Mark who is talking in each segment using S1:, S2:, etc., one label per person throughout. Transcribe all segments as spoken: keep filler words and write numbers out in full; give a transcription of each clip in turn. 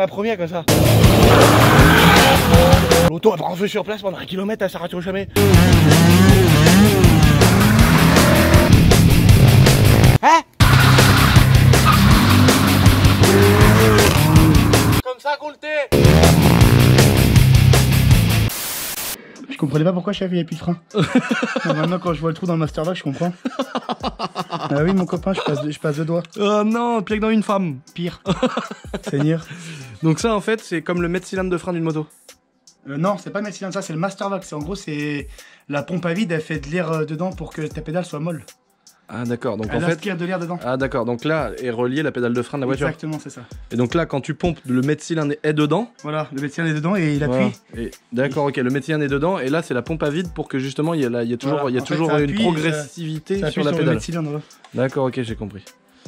S1: la première comme ça. L'auto elle part en feu sur place pendant un kilomètre, elle s'arrête jamais. Hein? Comme ça qu'on le tait. Je comprenais pas pourquoi chef il n'y avait plus de frein. Maintenant quand je vois le trou dans le Mastervox je comprends. Ah oui mon copain, je passe, je passe deux doigts.
S2: Oh non, pire que dans une femme.
S1: Pire. Seigneur.
S2: Donc ça en fait c'est comme le mètre cylindre de frein d'une moto.
S1: Euh, non, c'est pas le mètre cylindre, ça c'est le Mastervox. En gros c'est la pompe à vide, elle fait de l'air euh, dedans pour que ta pédale soit molle.
S2: Ah d'accord, donc
S1: elle
S2: en fait...
S1: aspire de l'air dedans.
S2: Ah d'accord, donc là est reliée la pédale de frein de la voiture.
S1: Exactement, c'est ça.
S2: Et donc là quand tu pompes, le mètre cylindre est dedans.
S1: Voilà, le mètre cylindre est dedans et il appuie.
S2: Voilà. D'accord, ok, le mètre cylindre est dedans et là c'est la pompe à vide pour que justement il y a, là, il y a toujours,
S1: voilà.
S2: il y a toujours
S1: fait,
S2: une
S1: appuie,
S2: progressivité
S1: ça, ça
S2: sur la
S1: sur
S2: pédale.
S1: Le cylindre, ouais.
S2: D'accord, ok, j'ai compris.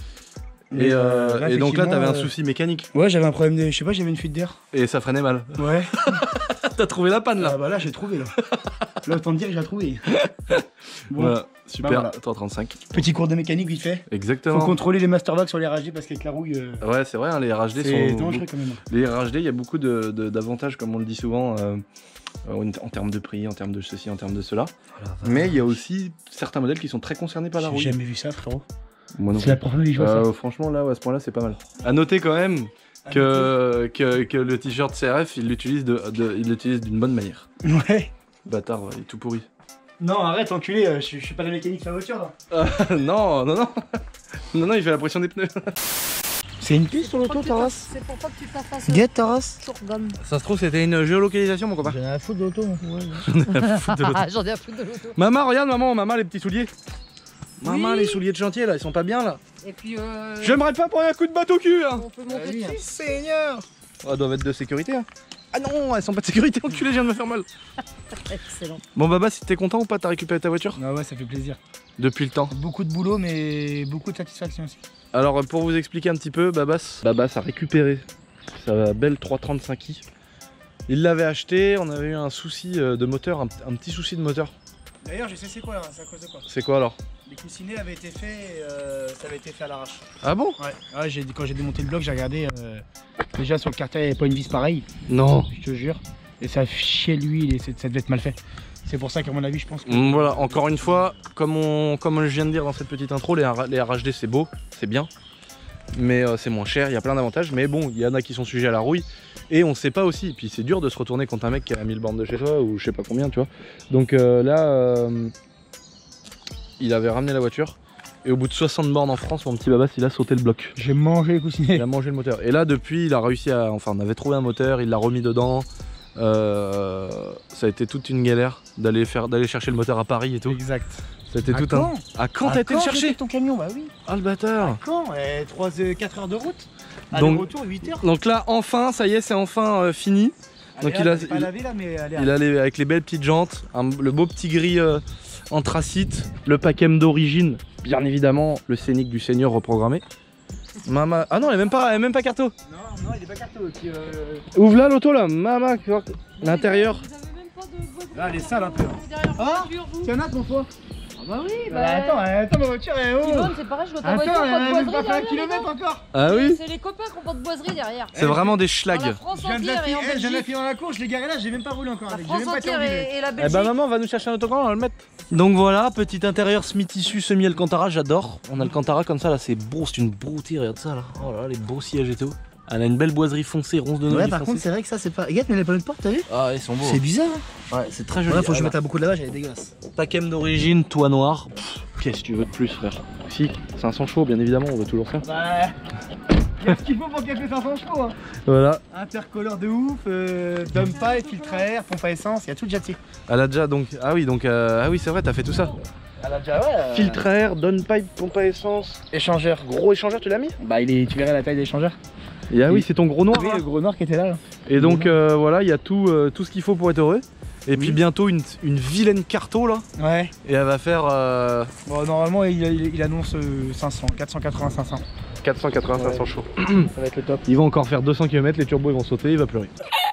S1: Mais
S2: et, euh,
S1: euh, là,
S2: et donc là t'avais un
S1: euh...
S2: souci mécanique.
S1: Ouais, j'avais un problème de... Je sais pas, j'avais une fuite d'air.
S2: Et ça freinait mal.
S1: Ouais.
S2: T'as trouvé la panne là?
S1: Ah bah là j'ai trouvé là. Là autant te dire que j'ai trouvé. Bon.
S2: Voilà, super,
S1: bah, voilà.
S2: trois trente-cinq.
S1: Petit cours de mécanique vite fait.
S2: Exactement.
S1: Faut contrôler les Mastervox sur les R H D parce qu'avec la rouille... Euh...
S2: Ouais c'est vrai, hein, les R H D
S1: c'est
S2: sont...
S1: dangereux quand même.
S2: Les R H D, il y a beaucoup d'avantages de, de, comme on le dit souvent euh, en, en termes de prix, en termes de ceci, en termes de cela. Voilà, mais il y a aussi certains modèles qui sont très concernés par la rouille.
S1: J'ai jamais vu ça frérot.
S2: C'est
S1: la première fois que je vois
S2: euh,
S1: ça.
S2: Franchement là, ouais, à ce point là c'est pas mal. À noter quand même que, que, que le t-shirt C R F il l'utilise de, de, il l'utilise d'une bonne manière.
S1: Ouais.
S2: Bâtard, ouais, il est tout pourri.
S1: Non arrête enculé, euh, je, je suis pas la mécanique de la voiture là.
S2: Euh, non, non, non. Non, non, il fait la pression des pneus.
S1: C'est une piste sur l'auto Taras?
S3: C'est pour pas que tu t'affasses.
S1: Get Taras.
S2: Ça se trouve c'était une géolocalisation mon copain.
S1: J'en ai à foutre de l'auto mon ouais.
S3: J'en ai à foutre de l'auto.
S2: Maman, regarde maman, maman les petits souliers. Maman
S3: Oui.
S2: les souliers de chantier là, ils sont pas bien là.
S3: Et puis euh...
S2: J'aimerais pas prendre un coup de bateau au cul hein.
S3: on peut monter
S1: oui,
S3: dessus.
S2: Seigneur. Oh, elles doivent être de sécurité hein. Ah non, elles sont pas de sécurité, enculé, je viens de me faire mal.
S3: Excellent.
S2: Bon Baba, si t'es content ou pas, t'as récupéré ta voiture?
S1: Ah ouais ça fait plaisir.
S2: Depuis le temps.
S1: Beaucoup de boulot mais beaucoup de satisfaction aussi.
S2: Alors pour vous expliquer un petit peu, Babas, Babas a récupéré sa belle trois trente-cinq i. Il l'avait acheté, on avait eu un souci de moteur, un, un petit souci de moteur.
S1: D'ailleurs je sais c'est quoi là, c'est à cause de quoi?
S2: C'est quoi alors?
S1: Les coussinets avaient été faits, euh, ça avait été fait à l'arrache.
S2: Ah bon?
S1: Ouais, ouais quand j'ai démonté le bloc j'ai regardé, euh, déjà sur le carter il n'y avait pas une vis pareille.
S2: Non.
S1: Je te jure. Et ça chiait l'huile et ça devait être mal fait. C'est pour ça qu'à mon avis je pense que...
S2: Mmh, voilà, encore une fois, comme, on, comme je viens de dire dans cette petite intro, les, les R H D c'est beau, c'est bien. Mais euh, c'est moins cher, il y a plein d'avantages. Mais bon, il y en a qui sont sujets à la rouille. Et on sait pas aussi. Et puis c'est dur de se retourner contre un mec qui a mille bornes de chez soi ou je sais pas combien, tu vois. Donc euh, là, euh, il avait ramené la voiture. Et au bout de soixante bornes en France, mon petit Babas, il a sauté le bloc.
S1: J'ai mangé les coussinets.
S2: Il a mangé le moteur. Et là, depuis, il a réussi à... Enfin, on avait trouvé un moteur, il l'a remis dedans. Euh, ça a été toute une galère d'aller faire d'aller chercher le moteur à Paris et tout.
S1: Exact.
S2: C'était tout
S1: quand
S2: un. À quand t'as été le chercher
S1: ton camion? Bah oui.
S2: Ah le bâtard.
S1: À quand eh, trois, quatre heures de route. À
S2: donc,
S1: retour huit heures.
S2: Donc là enfin ça y est c'est enfin euh, fini.
S1: Allez,
S2: donc il a,
S1: pas
S2: il,
S1: lavé, là, mais allez,
S2: il a les, avec les belles petites jantes, un, le beau petit gris euh, anthracite, le Pacem d'origine, bien évidemment le Scénic du Seigneur reprogrammé. Mama. Ah non, elle est même pas, elle est même pas carto.
S1: Non, non, il est pas carto. Puis, euh...
S2: Ouvre là l'auto là, Mama, l'intérieur.
S3: Vous avez même pas de...
S1: Là, elle est sale un peu.
S3: Ah,
S1: tiens, Nat, mon foie.
S3: Ah bah oui, bah...
S1: bah attends, attends, ma voiture est haut.
S3: Yvonne, c'est pareil, je vois ta
S1: Attends,
S3: voiture, pas de
S1: elle a même
S3: boiserie
S1: pas fait un
S3: derrière,
S1: kilomètre
S3: les gars.
S1: encore.
S2: Ah oui.
S3: C'est les copains qui ont pas de boiserie derrière.
S2: C'est vraiment des
S3: Dans la
S2: schlags.
S3: France
S1: Je viens de la
S3: entière et en
S1: filer, je viens de la
S3: Belgique.
S1: filer dans la course, je l'ai garé là, j'ai même pas roulé encore
S3: La
S1: avec. J'ai
S3: France
S1: même pas été
S3: entière
S1: engueulé.
S3: et, et la
S2: Eh
S3: Belgique.
S2: bah maman, on va nous chercher un autocollant, on va le mettre. Donc voilà, petit intérieur semi-tissu, semi-Alcantara, j'adore. En Alcantara comme ça là, c'est beau, c'est une beauté, regarde ça là. Oh là là, les beaux sièges et tout. Elle a une belle boiserie foncée, ronce de noix.
S1: Ouais, par contre, c'est vrai que ça, c'est pas. Regarde, mais les panneaux de porte, t'as vu?
S2: Ah, ils sont beaux.
S1: C'est bizarre.
S2: Ouais, c'est très joli.
S1: Ouais, faut que je
S2: Ah,
S1: mette à beaucoup de lavage, elle est dégueulasse.
S2: Pacem d'origine, toit noir. Qu'est-ce que tu veux de plus, frère? Si, cinq cents chevaux, bien évidemment, on veut toujours ça.
S1: Bah. Qu'est-ce qu'il faut pour qu'elle fait cinq cents chevaux hein?
S2: Voilà.
S1: Intercolore de ouf, euh, dump pipe, filtre à air, pompe à essence, il y a tout déjà dessus.
S2: Elle a déjà donc. Ah oui, donc. Euh... Ah oui, c'est vrai, t'as fait tout ça.
S1: Elle a déjà, ouais. Euh...
S2: Filtre à air, downpipe, pompe à essence.
S1: Échangeur.
S2: Gros échangeur, tu l'as mis?
S1: Bah, il est... tu verrais la taille de l'échangeur.
S2: Et ah oui, c'est ton gros noir.
S1: Oui,
S2: là.
S1: le gros noir qui était là. là.
S2: Et donc euh, voilà, il y a tout, euh, tout ce qu'il faut pour être heureux. Et oui. Puis bientôt une, une vilaine carto là.
S1: Ouais.
S2: Et elle va faire. Euh...
S1: Bon, normalement, il, il, il annonce euh, cinq cents, quatre cent quatre-vingts, cinq cents.
S2: quatre cent quatre-vingts, cinq cents chevaux.
S1: Ça va être le top.
S2: Ils vont encore faire deux cents kilomètres, les turbos ils vont sauter, il va pleurer.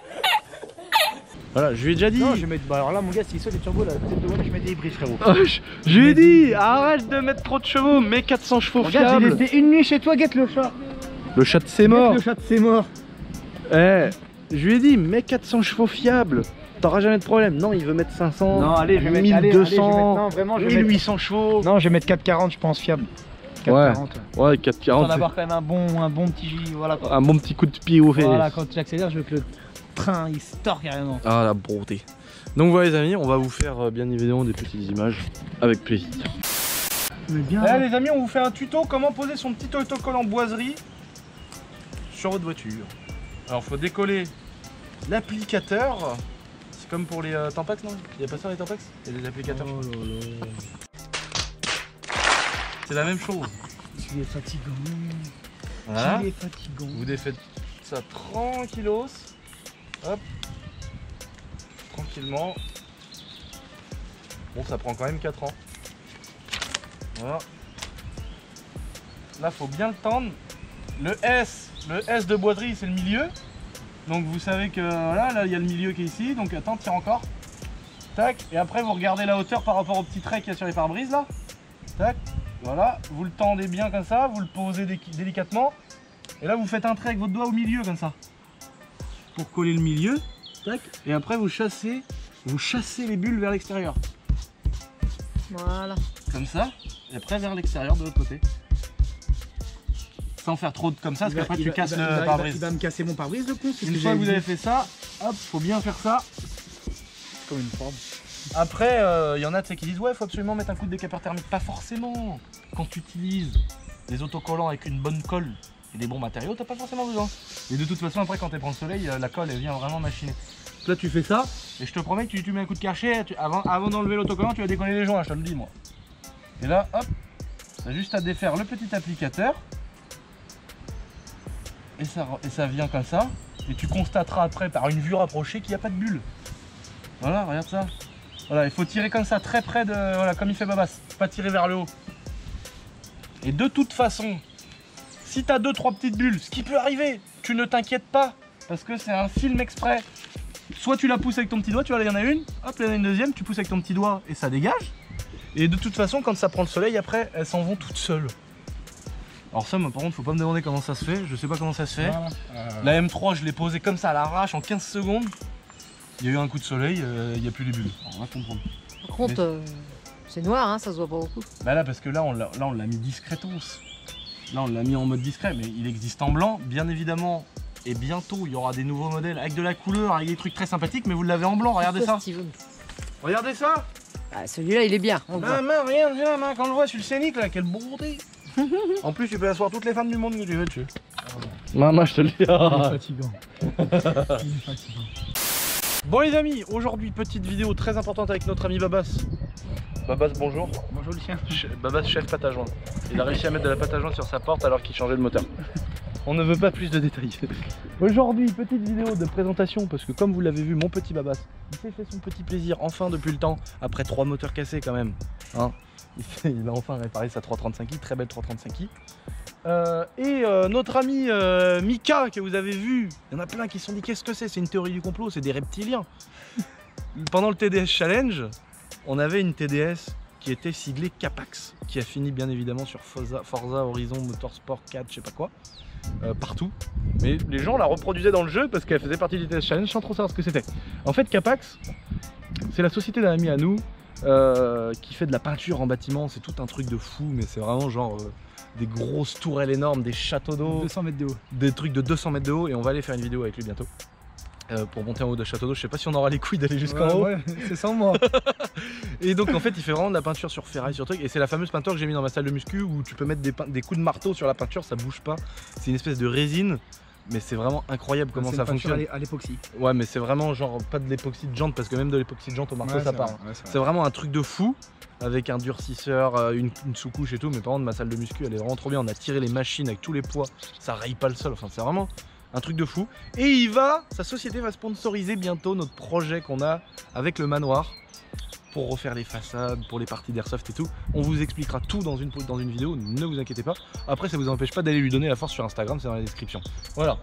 S2: Voilà, je lui ai déjà dit.
S1: Non, je vais mettre. Bah, alors là, mon gars, s'il saute les turbos, là, peut-être de moi que je mets des hybrides, frérot.
S2: Oh, je, je lui ai dit, arrête de mettre trop de chevaux, mets quatre cents chevaux
S1: Regarde,
S2: fiables.
S1: j'ai laissé une nuit chez toi, guette le chat.
S2: Le chat de c'est mort.
S1: Le chat, c'est mort.
S2: Eh, je lui ai dit, mets quatre cents chevaux fiables. T'auras jamais de problème. Non, il veut mettre cinq cents.
S1: Non, allez, je vais mettre
S2: mille deux cents,
S1: allez, allez, je vais mettre- non, vraiment, je vais
S2: mille huit
S1: mettre-
S2: cents chevaux.
S1: Non, je vais mettre quatre cent quarante, je pense, fiable. quatre
S2: Ouais.
S1: cent quarante.
S2: Ouais, quatre cent quarante.
S1: On avoir quand même un bon, un bon petit. Voilà quoi.
S2: Un bon petit coup de pied au fait.
S1: Voilà, quand j'accélère, je veux que le train il se tord carrément.
S2: Ah la beauté. Donc voilà les amis, on va vous faire euh, bien évidemment des petites images avec plaisir.
S1: Mais bien.
S2: Eh les amis, on vous fait un tuto comment poser son petit autocollant boiserie sur votre voiture. Alors faut décoller l'applicateur. C'est comme pour les euh, Tampax, non? Il n'y a pas ça les Tampax? Il y a des applicateurs.
S1: Oh là là.
S2: C'est la même chose.
S1: Tu es fatigant.
S2: Voilà.
S1: Tu es fatigant.
S2: Vous défaites ça tranquillos. Hop. Tranquillement. Bon, ça prend quand même quatre ans. Voilà. Là, faut bien le tendre. Le S, le S de boiserie, c'est le milieu. Donc vous savez que voilà, là il y a le milieu qui est ici. Donc attends, tire encore. Tac. Et après vous regardez la hauteur par rapport au petit trait qu'il y a sur les pare-brises là. Tac. Voilà. Vous le tendez bien comme ça. Vous le posez dé délicatement. Et là vous faites un trait avec votre doigt au milieu comme ça. Pour coller le milieu. Tac. Et après vous chassez, vous chassez les bulles vers l'extérieur.
S3: Voilà.
S2: Comme ça. Et après vers l'extérieur de l'autre côté. Sans faire trop de comme ça, parce qu'après tu casses le pare-brise.
S1: Il va me casser mon pare-brise le con.
S2: Une fois que vous avez fait ça, hop, faut bien faire ça.
S1: comme une forme.
S2: Après, il euh, y en a qui disent ouais, faut absolument mettre un coup de décapeur thermique. Pas forcément. Quand tu utilises des autocollants avec une bonne colle et des bons matériaux, t'as pas forcément besoin. Et de toute façon, après, quand tu prends le soleil, la colle elle vient vraiment machiner. Là, tu fais ça, et je te promets que tu, tu mets un coup de karcher, tu, avant, avant d'enlever l'autocollant, tu vas décoller les joints, je te le dis moi. Et là, hop, t'as juste à défaire le petit applicateur. Et ça, et ça vient comme ça. Et tu constateras après par une vue rapprochée qu'il n'y a pas de bulle. Voilà, regarde ça. Voilà, il faut tirer comme ça, très près de... Voilà, comme il fait Babas. Pas tirer vers le haut. Et de toute façon, si tu as deux trois petites bulles, ce qui peut arriver, tu ne t'inquiètes pas. Parce que c'est un film exprès. Soit tu la pousses avec ton petit doigt, tu vois là il y en a une. Hop, là il y en a une deuxième, tu pousses avec ton petit doigt et ça dégage. Et de toute façon, quand ça prend le soleil, après, elles s'en vont toutes seules. Alors ça, moi, par contre, faut pas me demander comment ça se fait. Je sais pas comment ça se fait.
S1: Voilà. Euh...
S2: La M trois, je l'ai posée comme ça à l'arrache en quinze secondes. Il y a eu un coup de soleil, euh, il n'y a plus les bulles. Alors, on va comprendre.
S3: Par contre,
S2: Mais...
S3: euh, c'est noir, hein, ça se voit pas beaucoup.
S2: Bah là, parce que là, on l'a, là, on l'a mis discretos. Là, on l'a mis en mode discret, mais il existe en blanc, bien évidemment. Et bientôt, il y aura des nouveaux modèles avec de la couleur, avec des trucs très sympathiques, mais vous l'avez en blanc, regardez ça.
S3: Steven.
S2: Regardez ça.
S3: Ah, celui-là, il est bien. On le voit.
S2: Ah, main, regarde, regarde, main, quand on le voit sur le scénic, là, quelle beauté. En plus, tu peux asseoir toutes les femmes du monde que tu veux dessus. Maman, je te le dis.
S1: Il est fatigant. Il est fatigant.
S2: Bon les amis, aujourd'hui petite vidéo très importante avec notre ami Babas. Babas, bonjour.
S1: Bonjour Lucien.
S2: Babas, chef pâte à joindre. Il a réussi à mettre de la pâte à joindre sur sa porte alors qu'il changeait le moteur. On ne veut pas plus de détails. Aujourd'hui, petite vidéo de présentation parce que comme vous l'avez vu, mon petit Babas, il s'est fait son petit plaisir enfin depuis le temps, après trois moteurs cassés quand même. Hein, il, fait, il a enfin réparé sa trois trente-cinq i, très belle trois trente-cinq i. Euh, et euh, notre ami euh, Mika que vous avez vu, il y en a plein qui se sont dit qu'est-ce que c'est? C'est une théorie du complot, c'est des reptiliens. Pendant le T D S Challenge, on avait une T D S qui était siglée Capax, qui a fini bien évidemment sur Forza, Forza Horizon Motorsport quatre, je sais pas quoi, euh, partout. Mais les gens la reproduisaient dans le jeu parce qu'elle faisait partie du T D S Challenge sans trop savoir ce que c'était. En fait, Capax, c'est la société d'un ami à nous euh, qui fait de la peinture en bâtiment. C'est tout un truc de fou, mais c'est vraiment genre... Euh, des grosses tourelles énormes, des châteaux d'eau,
S1: deux cents mètres de haut,
S2: des trucs de deux cents mètres de haut, et on va aller faire une vidéo avec lui bientôt euh, pour monter en haut de château d'eau. Je sais pas si on aura les couilles d'aller jusqu'en
S1: ouais,
S2: haut.
S1: Ouais, c'est sans moi.
S2: Et donc en fait il fait vraiment de la peinture sur ferraille, sur truc, et c'est la fameuse peinture que j'ai mis dans ma salle de muscu où tu peux mettre des, des coups de marteau sur la peinture, ça bouge pas. C'est une espèce de résine, mais c'est vraiment incroyable comment ça fonctionne.
S1: À l'époxy.
S2: Ouais, mais c'est vraiment genre pas de l'époxy de jante, parce que même de l'époxy de jante au marteau
S1: ouais,
S2: ça part.
S1: Ouais,
S2: c'est vraiment un truc de fou. Avec un durcisseur, une, une sous-couche et tout, mais par contre ma salle de muscu elle est vraiment trop bien, on a tiré les machines avec tous les poids, ça raye pas le sol, enfin c'est vraiment un truc de fou. Et il va, sa société va sponsoriser bientôt notre projet qu'on a avec le manoir pour refaire les façades, pour les parties d'airsoft et tout. On vous expliquera tout dans une, dans une vidéo, ne vous inquiétez pas. Après ça vous empêche pas d'aller lui donner la force sur Instagram, c'est dans la description. Voilà.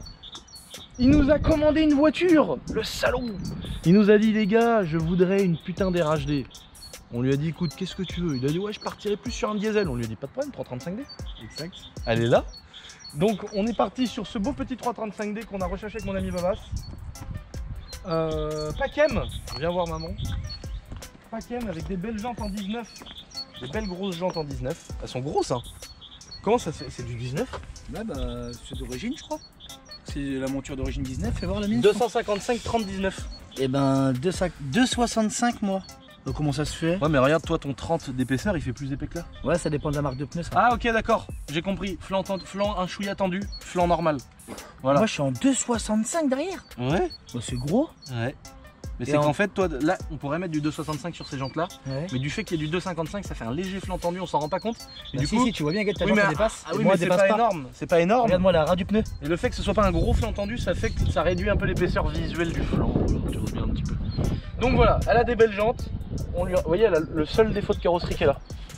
S2: Il nous a commandé une voiture, le salaud. Il nous a dit les gars, je voudrais une putain d'R H D. On lui a dit écoute, qu'est-ce que tu veux? Il a dit ouais, je partirai plus sur un diesel. On lui a dit pas de problème, trois cent trente-cinq D.
S1: Exact.
S2: Elle est là. Donc on est parti sur ce beau petit trois cent trente-cinq D qu'on a recherché avec mon ami Babas. Euh, Pacem, viens voir maman. Pacem avec des belles jantes en dix-neuf. Des belles grosses jantes en dix-neuf. Elles sont grosses hein. Comment ça se fait? C'est du dix-neuf?
S1: Ouais bah c'est d'origine je crois. C'est la monture d'origine dix-neuf, fais voir la mienne.
S2: deux cent cinquante-cinq trente dix-neuf.
S1: Et ben deux virgule soixante-cinq moi. Donc comment ça se fait?
S2: Ouais mais regarde toi ton trente d'épaisseur il fait plus épais que là.
S1: Ouais ça dépend de la marque de pneus ça.
S2: Ah ok d'accord, j'ai compris. Flanc, flanc un chouïa tendu, flanc normal. Voilà.
S1: Moi je suis en deux virgule soixante-cinq derrière.
S2: Ouais.
S1: Oh, c'est gros.
S2: Ouais. Mais
S1: Et
S2: c'est
S1: en...
S2: qu'en fait toi là on pourrait mettre du deux virgule soixante-cinq sur ces jantes là.
S1: Ouais.
S2: Mais du fait qu'il y ait du deux virgule cinquante-cinq ça fait un léger flanc tendu, on s'en rend pas compte. Et
S1: Bah
S2: du
S1: si,
S2: coup,
S1: si tu vois bien que ta
S2: oui,
S1: jante
S2: mais,
S1: elle dépasse.
S2: ah, oui,
S1: moi
S2: mais
S1: elle
S2: c'est
S1: dépasse
S2: pas,
S1: pas.
S2: énorme. C'est pas énorme.
S1: Regarde-moi la ras du pneu.
S2: Et le fait que ce soit pas un gros flanc tendu, ça fait que ça réduit un peu l'épaisseur visuelle du flanc. Voilà, tu vois bien un petit peu. Donc voilà, elle a des belles jantes. On lui a... Vous voyez, elle a le seul défaut de carrosserie qu'elle a.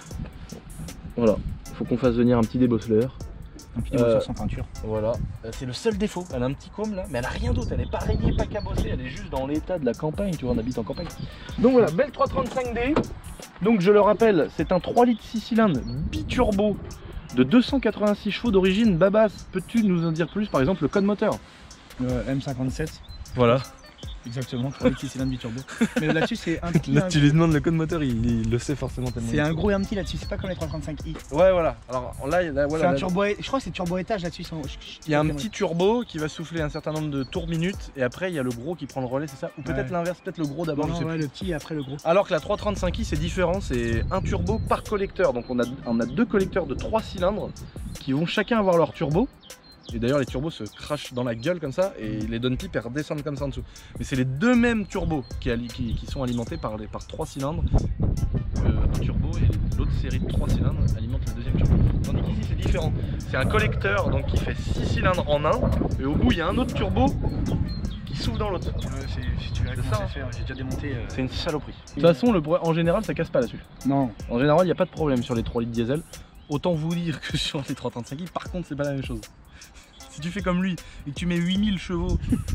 S2: Voilà, il faut qu'on fasse venir un petit débosseleur.
S1: Un petit
S2: Euh,
S1: débosseur sans peinture.
S2: Voilà, c'est le seul défaut. Elle a un petit côme là, mais elle a rien d'autre. Elle est pas rayée, pas cabossée. Elle est juste dans l'état de la campagne. Tu vois, on habite en campagne. Donc voilà, belle trois cent trente-cinq D. Donc je le rappelle, c'est un trois litres six cylindres biturbo de deux cent quatre-vingt-six chevaux d'origine. Babas, peux-tu nous en dire plus? Par exemple, le code moteur.
S1: Le M cinquante-sept.
S2: Voilà.
S1: Exactement, trois litres six cylindres biturbo. Mais là-dessus c'est un petit.
S2: Là,
S1: un
S2: tu lui demandes le code moteur, il, il le sait forcément tellement.
S1: C'est un gros et un petit là-dessus, c'est pas comme les trois cent trente-cinq i.
S2: Ouais, voilà. Alors là, là voilà.
S1: C'est un
S2: là,
S1: turbo, je crois que c'est turbo étage là-dessus.
S2: il y a un petit turbo qui va souffler un certain nombre de tours minutes et après il y a le gros qui prend le relais, c'est ça? Ou peut-être
S1: Ouais.
S2: l'inverse, peut-être le gros d'abord.
S1: Non,
S2: je sais
S1: ouais,
S2: plus.
S1: le petit et après le gros.
S2: Alors que la trois cent trente-cinq i c'est différent, c'est un turbo par collecteur. Donc on a, on a deux collecteurs de trois cylindres qui vont chacun avoir leur turbo. Et d'ailleurs les turbos se crachent dans la gueule comme ça et les downpipes redescendent comme ça en dessous. Mais c'est les deux mêmes turbos qui, qui, qui sont alimentés par, les, par trois cylindres. Euh, un turbo et l'autre série de trois cylindres alimente le deuxième turbo. Tandis qu'ici c'est différent. C'est un collecteur donc qui fait six cylindres en un et au bout il y a un autre turbo qui s'ouvre dans l'autre.
S1: Ouais, si tu verrais
S2: C'est
S1: comment
S2: ça,
S1: c'est fait, j'ai déjà démonté. euh.
S2: C'est une saloperie. De toute façon le, en général ça casse pas là-dessus.
S1: Non.
S2: En général il n'y a pas de problème sur les trois litres diesel. Autant vous dire que sur les trois cent trente-cinq i par contre c'est pas la même chose. Si tu fais comme lui et que tu mets huit mille chevaux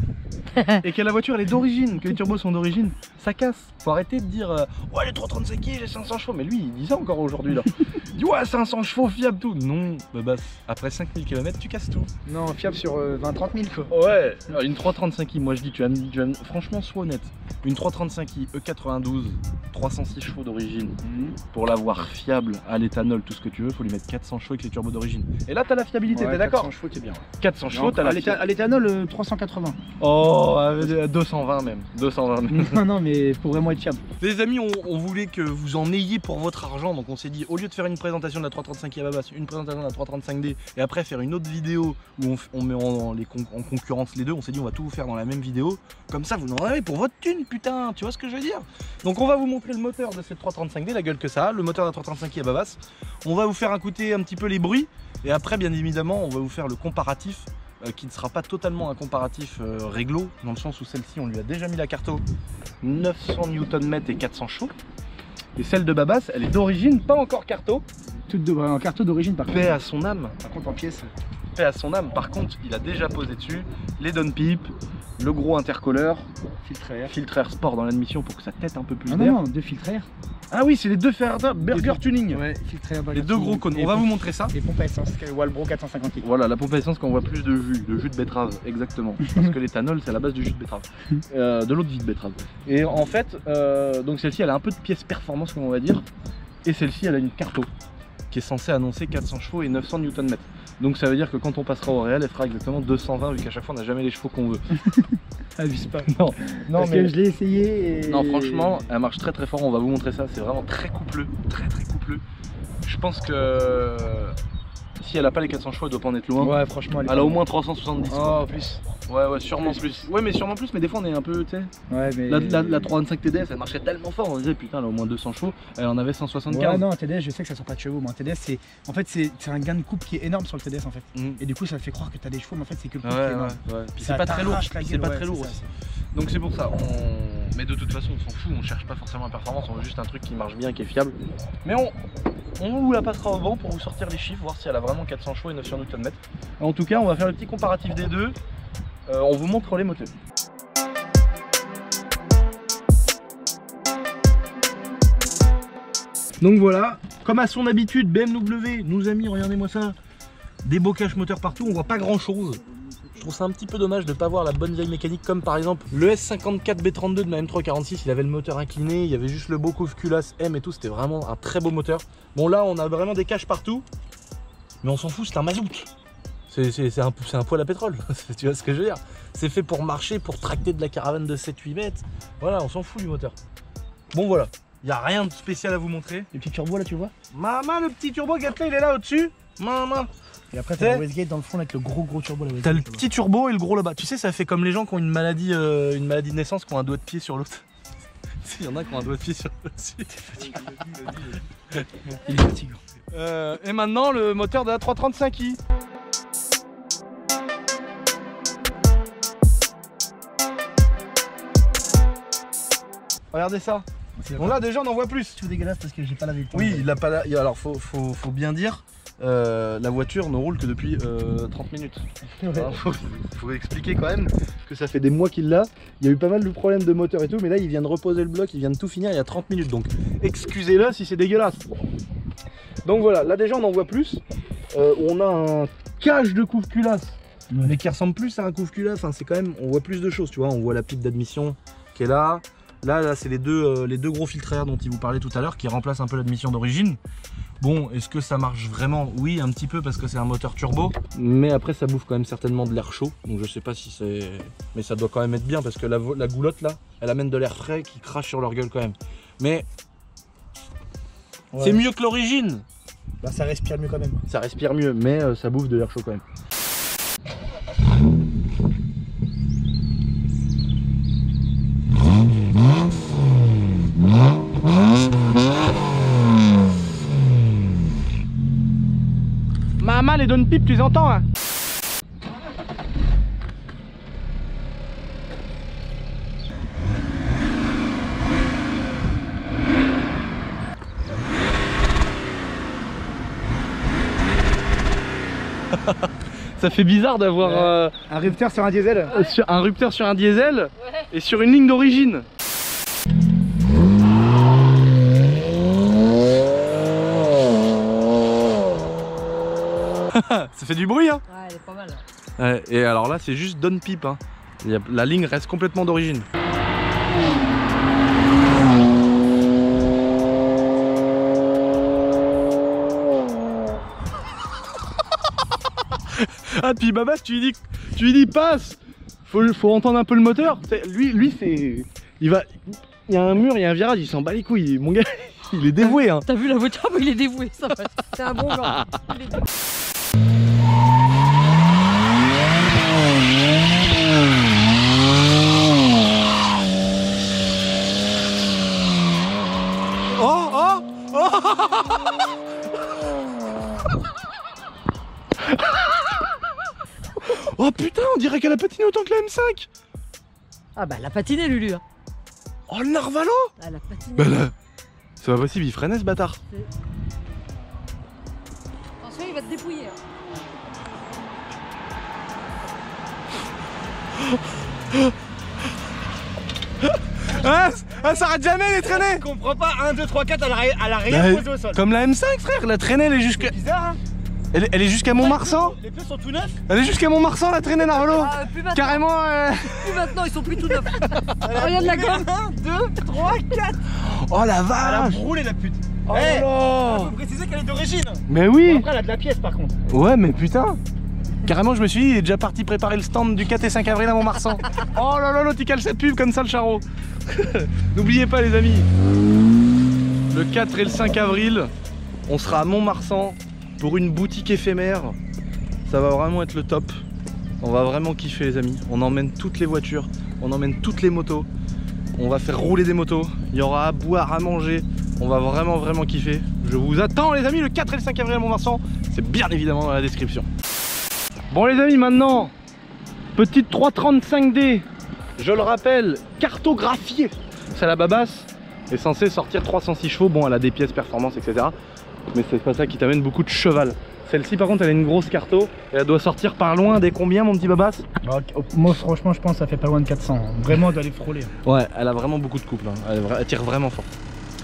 S2: et que la voiture elle est d'origine, que les turbos sont d'origine, ça casse. Faut arrêter de dire euh, ouais les trois cent trente-cinq i j'ai cinq cents chevaux. Mais lui il dit ça encore aujourd'hui là. Il dit ouais cinq cents chevaux fiable tout. Non, bah, bah après cinq mille kilomètres tu casses tout.
S1: Non, fiable sur euh, vingt trente mille quoi.
S2: Ouais, alors, une trois cent trente-cinq i, moi je dis tu vas, me- tu vas me- franchement sois honnête. Une trois cent trente-cinq i E quatre-vingt-douze, trois cent six chevaux d'origine. Pour l'avoir fiable à l'éthanol, tout ce que tu veux, faut lui mettre quatre cents chevaux avec les turbos d'origine. Et là t'as la fiabilité, t'es d'accord?
S1: quatre cents chevaux t'es bien.
S2: quatre cents chevaux, t'as la
S1: À l'étha- à l'éthanol euh, trois cent quatre-vingts.
S2: Oh, euh, deux cent vingt même. deux cent vingt même.
S1: Non, non, mais pour vraiment être fiable.
S2: Les amis, on, on voulait que vous en ayez pour votre argent, donc on s'est dit, au lieu de faire une présentation de la trois cent trente-cinq i à Babas, une présentation de la trois cent trente-cinq D, et après faire une autre vidéo où on, f- on met en, en les con- en concurrence les deux, on s'est dit on va tout vous faire dans la même vidéo, comme ça vous en avez pour votre thune, putain, tu vois ce que je veux dire? Donc on va vous montrer le moteur de cette trois cent trente-cinq D, la gueule que ça a, le moteur de la trois cent trente-cinq i à Babas, on va vous faire écouter un petit peu les bruits, et après bien évidemment on va vous faire le comparatif, euh, qui ne sera pas totalement un comparatif euh, réglo, dans le sens où celle-ci on lui a déjà mis la carto neuf cents newton mètres et quatre cents chevaux. Et celle de Babas, elle est d'origine, pas encore carto.
S1: Toute de, en carton d'origine par contre.
S2: Paix à son âme.
S1: Par contre en pièces.
S2: Paix à son âme. Par contre, il a déjà posé dessus les downpipes, le gros intercolleur,
S1: Filtre à air.
S2: filtre air sport dans l'admission pour que ça tête un peu plus
S1: Ah
S2: d'air.
S1: non, non, deux filtres à air.
S2: Ah oui, c'est les deux fer burger
S1: Deux-
S2: tuning.
S1: Ouais, filtre à air.
S2: Les deux gros cônes. On va vous montrer ça.
S1: Et pompe à essence, Walbro quatre cent cinquante litres.
S2: Voilà, la pompe à essence quand on voit plus de jus, de jus de betterave, exactement. Parce que l'éthanol, c'est la base du jus de betterave. Euh, de l'eau de vie de betterave. Et en fait, euh, donc celle-ci, elle a un peu de pièce performance, comme on va dire. Et celle-ci, elle a une carto qui est censée annoncer quatre cents chevaux et neuf cents newton mètres. Donc ça veut dire que quand on passera au réel, elle fera exactement deux cent vingt, vu qu'à chaque fois, on n'a jamais les chevaux qu'on veut.
S1: Abuse pas.
S2: Non, non
S1: Parce
S2: mais...
S1: que je l'ai essayé et...
S2: Non, franchement, elle marche très très fort. On va vous montrer ça. C'est vraiment très coupleux, très très coupleux. Je pense que si elle a pas les quatre cents chevaux, elle doit pas en être loin.
S1: Ouais, franchement, elle est
S2: Elle a
S1: pas-
S2: au moins trois cent soixante-dix. quoi.
S1: Oh, plus.
S2: Ouais, ouais, sûrement
S1: Plus.
S2: plus. Ouais, mais sûrement plus. Mais des fois, on est un peu, tu sais.
S1: Ouais, mais.
S2: La, la, la trois vingt-cinq T D S, elle marchait tellement fort. On disait putain, elle a au moins deux cents chevaux. Elle en avait cent soixante-quinze.
S1: Ouais, non, un T D S, je sais que ça sort pas de chevaux. Moi, un T D S, c'est. En fait, c'est c'est un gain de couple qui est énorme sur le T D S en fait.
S2: Mhm.
S1: Et du coup, ça te fait croire que t'as des chevaux, mais en fait, c'est que le
S2: Ouais,
S1: couple qui est
S2: ouais,
S1: énorme.
S2: ouais. Puis
S1: Ça
S2: c'est pas très lourd.
S1: t'arrache la
S2: C'est
S1: gueule,
S2: pas
S1: ouais,
S2: très lourd
S1: c'est ça,
S2: aussi. Donc c'est pour ça. On... Mais de toute façon, on s'en fout. On cherche pas forcément la performance. On veut juste un truc qui marche bien, qui est fiable. Mais on. On vous la passera au vent pour vous sortir les chiffres, voir si elle a vraiment quatre cents chevaux et neuf cents newton mètres. En tout cas, on va faire le petit comparatif des deux. Euh, on vous montre les moteurs. Donc voilà, comme à son habitude, B M W nous a mis, regardez-moi ça, des beaux caches moteurs partout, on voit pas grand chose. Je trouve ça un petit peu dommage de ne pas voir la bonne vieille mécanique, comme par exemple le S cinquante-quatre B trente-deux de ma M trois quarante-six, il avait le moteur incliné, il y avait juste le beau coffre culasse M et tout, c'était vraiment un très beau moteur. Bon là on a vraiment des caches partout, mais on s'en fout, c'est un mazout. C'est un, un poêle à pétrole, tu vois ce que je veux dire. C'est fait pour marcher, pour tracter de la caravane de sept huit mètres, voilà, on s'en fout du moteur. Bon voilà, il n'y a rien de spécial à vous montrer.
S1: Les petits turbos là, tu vois.
S2: Maman, le petit turbo Gatling il est là au-dessus. Maman.
S1: Et après, t'as le Westgate dans le fond avec le gros gros turbo.
S2: T'as le petit turbo et le gros là-bas. Tu sais, ça fait comme les gens qui ont une maladie, euh, une maladie de naissance, qui ont un doigt de pied sur l'autre. Il y en a qui ont un doigt de pied sur l'autre.
S1: Il est fatigant.
S2: Euh, et maintenant, le moteur de la trois trente-cinq i. Regardez ça. Bon là déjà on en voit plus.
S1: C'est tout dégueulasse parce que j'ai pas lavé le temps.
S2: Oui, il a pas la... Alors faut, faut, faut bien dire, euh, la voiture ne roule que depuis euh, trente minutes. Ouais. Alors, faut, faut expliquer quand même que ça fait des mois qu'il l'a. Il y a eu pas mal de problèmes de moteur et tout, mais là il vient de reposer le bloc, il vient de tout finir il y a trente minutes. Donc excusez-le si c'est dégueulasse. Donc voilà, là déjà on en voit plus. Euh, on a un cache de couve culasse, ouais. Mais qui ressemble plus à un couve culasse. Enfin, c'est quand même, on voit plus de choses, tu vois. On voit la pipe d'admission qui est là. Là, là c'est les deux, euh, les deux gros filtres à air dont il vous parlait tout à l'heure qui remplacent un peu l'admission d'origine. Bon, est-ce que ça marche vraiment? Oui, un petit peu parce que c'est un moteur turbo. Mais après, ça bouffe quand même certainement de l'air chaud. Donc je sais pas si c'est... Mais ça doit quand même être bien parce que la, la goulotte là, elle amène de l'air frais qui crache sur leur gueule quand même. Mais ouais, c'est mieux que l'origine.
S1: Bah ça respire mieux quand même.
S2: Ça respire mieux, mais euh, ça bouffe de l'air chaud quand même. Maman, les donne pipe, tu les entends hein? Ça fait bizarre d'avoir ouais. euh,
S1: un rupteur sur un diesel.
S2: Euh, sur, un rupteur sur un diesel ouais. Et sur une ligne d'origine. Ça fait du bruit hein.
S3: Ouais, elle est pas mal.
S2: Ouais, et alors là c'est juste donne pipe hein. A, la ligne reste complètement d'origine. Ah puis Babas tu lui dis, tu lui dis passe. Faut, faut entendre un peu le moteur. Lui, lui c'est, il va, il y a un mur, il y a un virage, il s'en bat les couilles. Mon gars, il est dévoué hein.
S3: T'as vu la voiture? Il est dévoué, ça. C'est un bon gars.
S2: Oh oh oh. Oh putain, on dirait qu'elle a patiné autant que la M cinq.
S3: Ah bah elle a patiné Lulu.
S2: Oh le narvalo.
S3: Elle a patiné.
S2: Bah là, c'est pas possible, il freinait ce bâtard.
S3: Attention, il va te dépouiller.
S2: Ah, ah, ça arrête jamais les traînées.
S1: Je comprends pas, un, deux, trois, quatre, elle a, elle a rien
S2: bah,
S1: posé au sol.
S2: Comme la M cinq frère, la traînée elle est jusqu'à...
S1: C'est bizarre hein.
S2: Elle, elle est jusqu'à Montmarsan.
S1: Les pneus sont tout neufs.
S2: Elle est jusqu'à Montmarsan la traînée Narvalo.
S3: Ah,
S2: carrément euh...
S3: Plus maintenant, ils sont plus tout neufs. Regarde la gomme.
S1: un, deux, trois, quatre.
S2: Oh la vache.
S1: Elle a brûlé la pute.
S2: Oh
S1: hey,
S2: là.
S1: faut préciser qu'elle est d'origine.
S2: Mais oui
S1: bon, après elle a de la pièce par contre.
S2: Ouais mais putain. Carrément je me suis dit, il est déjà parti préparer le stand du quatre et cinq avril à Montmarsan. Oh là là, l'autre il cale cette pub comme ça le charreau. N'oubliez pas les amis, le quatre et le cinq avril, on sera à Montmarsan pour une boutique éphémère. Ça va vraiment être le top. On va vraiment kiffer les amis. On emmène toutes les voitures, on emmène toutes les motos. On va faire rouler des motos. Il y aura à boire, à manger. On va vraiment vraiment kiffer. Je vous attends les amis le quatre et le cinq avril à Montmarsan. C'est bien évidemment dans la description. Bon les amis, maintenant, petite trois trente-cinq D. Je le rappelle, cartographiée. C'est la Babas. Est censée sortir trois cent six chevaux. Bon, elle a des pièces performance, et cetera. Mais c'est pas ça qui t'amène beaucoup de cheval. Celle-ci par contre elle a une grosse carto et elle doit sortir par loin des combien mon petit Babas?
S1: Moi franchement je pense que ça fait pas loin de quatre cents. Vraiment elle doit les frôler.
S2: Ouais, elle a vraiment beaucoup de couple hein. elle, elle tire vraiment fort.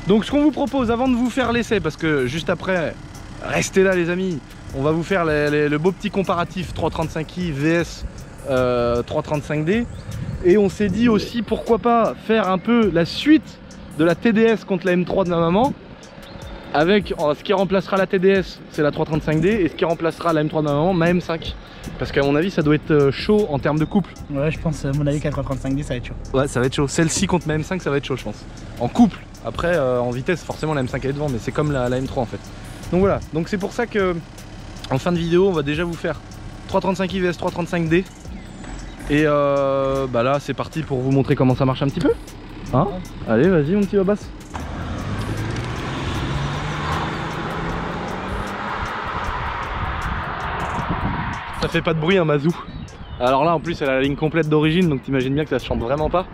S2: Donc ce qu'on vous propose avant de vous faire l'essai, parce que juste après, restez là les amis, on va vous faire les, les, le beau petit comparatif trois trente-cinq i vs euh, trois trente-cinq D. Et on s'est dit aussi pourquoi pas faire un peu la suite de la T D S contre la M trois de ma maman. Avec oh, ce qui remplacera la T D S, c'est la trois trente-cinq D, et ce qui remplacera la M trois de ma maman, ma M cinq. Parce qu'à mon avis, ça doit être chaud en termes de couple.
S1: Ouais, je pense, à mon avis, qu'à trois trente-cinq D, ça va être chaud.
S2: Ouais, ça va être chaud. Celle-ci contre ma M cinq, ça va être chaud, je pense. En couple. Après, euh, en vitesse, forcément, la M cinq elle est devant, mais c'est comme la, la M trois en fait. Donc voilà. Donc c'est pour ça que, en fin de vidéo, on va déjà vous faire trois trente-cinq i vs trois trente-cinq D. Et euh, bah là, c'est parti pour vous montrer comment ça marche un petit peu. Hein? Allez, vas-y, mon petit Babas. Ça fait pas de bruit un Mazou. Alors là en plus elle a la ligne complète d'origine, donc t'imagines bien que ça se chante vraiment pas.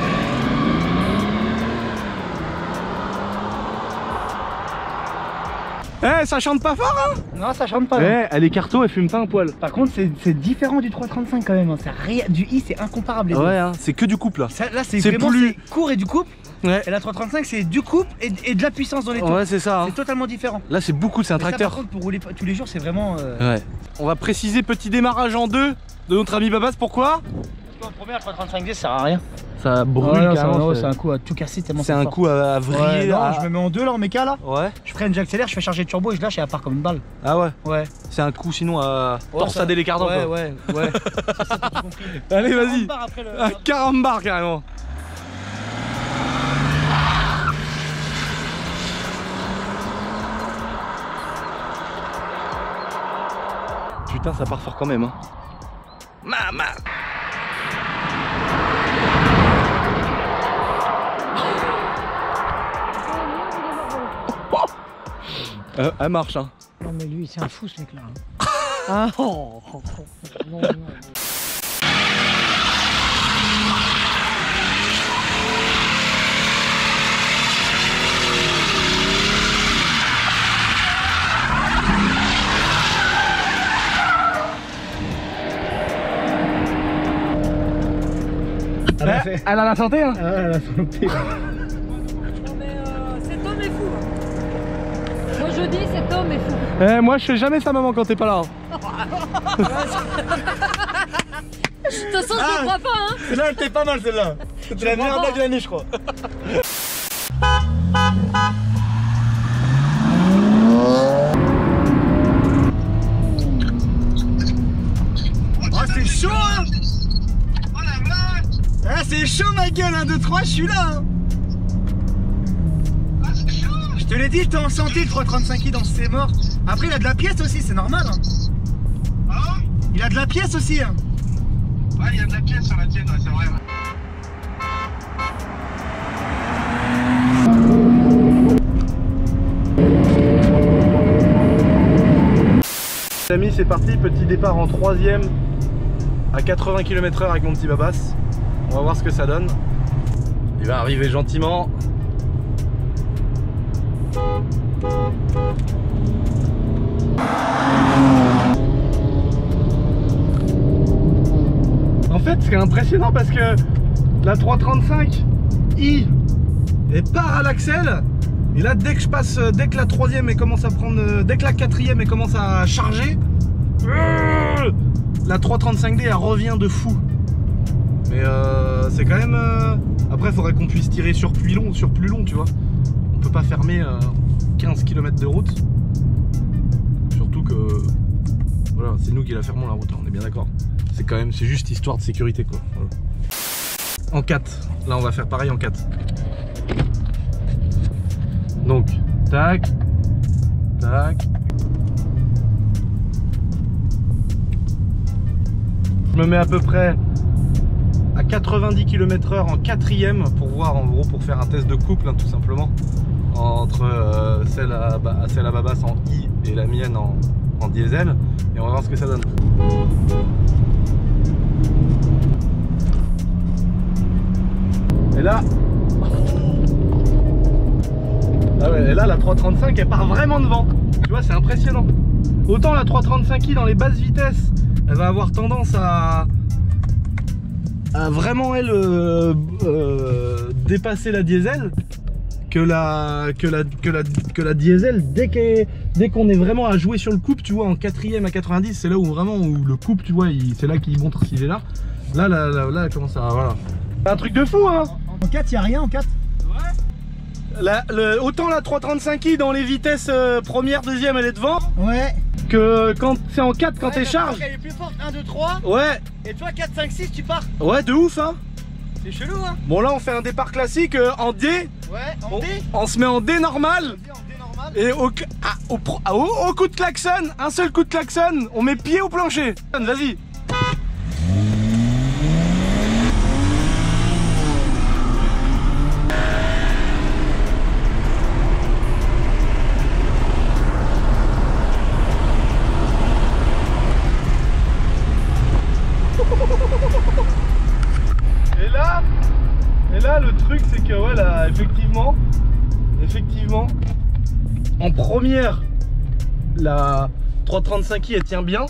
S2: Eh hey, ça chante pas fort hein.
S1: Non, ça chante pas.
S2: Eh hey, elle est carto, elle fume pas un poil.
S1: Par contre c'est différent du trois trente-cinq quand même, hein. Rien, du i c'est incomparable les deux.
S2: Ouais hein, c'est que du couple là.
S1: Ça, là c'est vraiment plus court et du couple.
S2: Ouais.
S1: Et la trois trente-cinq c'est du couple et, et de la puissance dans les tours.
S2: Ouais c'est ça hein.
S1: C'est totalement différent.
S2: Là c'est beaucoup, c'est un
S1: mais
S2: tracteur.
S1: Ça, par contre pour rouler tous les jours c'est vraiment euh...
S2: Ouais. On va préciser petit démarrage en deux de notre ami Babas, pourquoi?
S1: Parce qu'en première, la trois trente-cinq D ça sert à rien.
S2: Ça brûle
S1: ouais,
S2: carrément.
S1: C'est un coup à tout casser tellement
S2: c'est un coup à, à vriller.
S1: Ouais, non,
S2: à...
S1: je me mets en deux là en méca là.
S2: Ouais.
S1: Je freine, j'accélère, je fais charger le turbo et je lâche et elle part comme une balle.
S2: Ah ouais.
S1: Ouais.
S2: C'est un coup sinon à
S1: ouais,
S2: torsader les cardans.
S1: Ouais, ouais, ouais. C'est ça, t'as compris.
S2: Allez, vas-y.
S1: Le...
S2: À quarante bars carrément. Putain, ça part fort quand même. Hein. Maman. Euh, elle marche hein.
S3: Non mais lui c'est un fou ce mec là. Ah oh, oh, oh. Non, non, non.
S1: Elle a, fait...
S2: elle a la santé hein.
S1: Ah, elle a la santé.
S3: Non mais euh, cet homme est fou. Moi je dis cet homme est fou.
S2: Eh, moi je fais jamais ça maman quand t'es pas là.
S3: De toute façon je ne crois pas hein.
S1: Celle-là elle était pas mal celle-là. C'était la meilleure blague de l'année je crois. Oh c'est chaud hein. Ah c'est chaud ma gueule, un, deux, trois, je suis là hein. Ah c'est chaud. Je te l'ai dit, t'es en santé le trois trente-cinq i dans c'est mort. Après il a de la pièce aussi, c'est normal hein. Ah il a de la pièce aussi hein.
S4: Ouais il y a de la pièce sur la tienne, ouais, c'est vrai ouais.
S2: Les amis c'est parti, petit départ en troisième à quatre-vingts kilomètres heure avec mon petit Babas. On va voir ce que ça donne. Il va arriver gentiment. En fait c'est impressionnant parce que la trois trente-cinq i elle part à l'axel. Et là dès que je passe, dès que la troisième elle commence à prendre, dès que la quatrième elle commence à charger, la trois trente-cinq D elle revient de fou. Mais euh, c'est quand même... Euh... Après il faudrait qu'on puisse tirer sur plus long, sur plus long tu vois. On peut pas fermer euh, quinze kilomètres de route. Surtout que... Voilà, c'est nous qui la fermons la route, hein, on est bien d'accord. C'est quand même, c'est juste histoire de sécurité quoi. Voilà. En quatre, là on va faire pareil en quatre. Donc, tac, tac. Je me mets à peu près à quatre-vingt-dix kilomètres heure en quatrième pour voir en gros, pour faire un test de couple hein, tout simplement entre euh, celle, à, à, celle à Babas en I et la mienne en, en diesel, et on va voir ce que ça donne. Et là, ah ouais, et là la trois trente-cinq elle part vraiment devant, tu vois, c'est impressionnant. Autant la trois trente-cinq i dans les basses vitesses elle va avoir tendance à, à vraiment elle euh, euh, dépasser la diesel, que la, que la, que la, que la diesel, dès qu'on dès qu'on est vraiment à jouer sur le couple, tu vois, en quatrième à quatre-vingt-dix, c'est là où vraiment où le couple, tu vois, c'est là qu'il montre s'il est là. Là, là, là, là, comment ça, voilà. C'est un truc de fou, hein.
S1: En quatre, y'a rien en quatre.
S2: Ouais. La, le, autant la trois trente-cinq i dans les vitesses euh, première, deuxième, elle est devant.
S1: Ouais.
S2: Que quand c'est en quatre, quand ouais, t'es charge.
S1: Elle est plus forte, un, deux, trois.
S2: Ouais.
S1: Et toi, quatre, cinq, six, tu pars.
S2: Ouais, de ouf, hein.
S1: C'est chelou, hein.
S2: Bon, là, on fait un départ classique euh, en D.
S1: Ouais, en
S2: on,
S1: D.
S2: On se met en D normal.
S1: En D, en D normal.
S2: Et au, à, au, au, au coup de klaxon, un seul coup de klaxon, on met pied au plancher. Vas-y. Et là, et là le truc c'est que ouais là, effectivement, effectivement, en première, la trois trente-cinq i elle tient bien.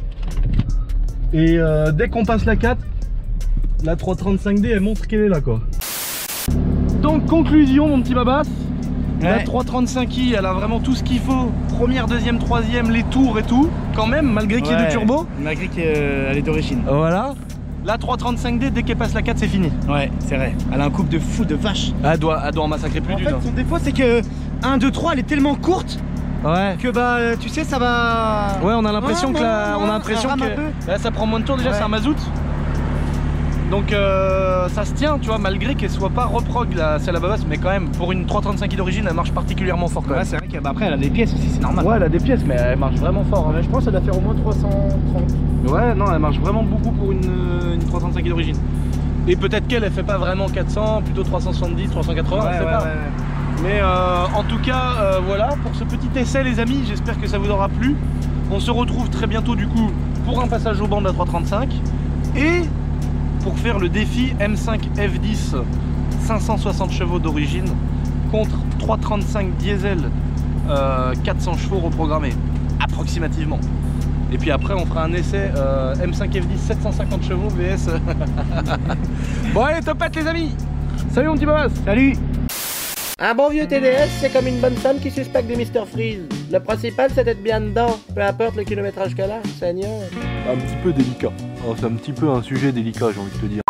S2: Et euh, dès qu'on passe la quatre, la trois trente-cinq D elle montre qu'elle est là quoi. Donc conclusion mon petit Babas, ouais. La trois trente-cinq i elle a vraiment tout ce qu'il faut. Première, deuxième, troisième, les tours et tout. Quand même, malgré qu'il y ait du turbo.
S1: Malgré qu'elle est d'origine.
S2: Voilà. La trois trente-cinq D, dès qu'elle passe la quatre, c'est fini.
S1: Ouais, c'est vrai. Elle a un couple de fou, de vache.
S2: Elle doit, elle doit en massacrer plus d'une.
S1: En fait, son défaut, c'est que un, deux, trois, elle est tellement courte.
S2: Ouais.
S1: Que bah, tu sais, ça va.
S2: Ouais, on a l'impression
S1: ouais,
S2: que la,
S1: ouais,
S2: on a l'impression que là, ça prend moins de tours déjà, ouais. C'est un mazout. Donc euh, ça se tient, tu vois, malgré qu'elle soit pas reprog la celle à Babas, mais quand même pour une trois trente-cinq i d'origine, elle marche particulièrement fort quand même.
S1: Ouais, c'est vrai qu'après elle a des pièces aussi, c'est normal.
S2: Ouais, elle a des pièces, mais elle marche vraiment fort. Hein.
S1: Ouais, je pense qu'elle doit faire au moins trois cent trente.
S2: Ouais, non, elle marche vraiment beaucoup pour une, une trois trente-cinq i d'origine. Et peut-être qu'elle elle fait pas vraiment quatre cents, plutôt trois cent soixante-dix, trois cent quatre-vingts,
S1: ouais,
S2: on sait
S1: ouais,
S2: pas.
S1: Ouais, ouais.
S2: Mais euh, en tout cas, euh, voilà pour ce petit essai les amis, j'espère que ça vous aura plu. On se retrouve très bientôt du coup pour un passage au banc de la trois trente-cinq et pour faire le défi M cinq F dix cinq cent soixante chevaux d'origine contre trois trente-cinq diesel euh, quatre cents chevaux reprogrammés approximativement. Et puis après on fera un essai euh, M cinq F dix sept cent cinquante chevaux V S. Bon allez, topette les amis. Salut mon petit Babas.
S1: Salut.
S5: Un bon vieux T D S, c'est comme une bonne femme qui suspecte des mister Freeze. Le principal, c'est d'être bien dedans, peu importe le kilométrage qu'elle a, Seigneur.
S2: Un petit peu délicat. Oh, c'est un petit peu un sujet délicat, j'ai envie de te dire.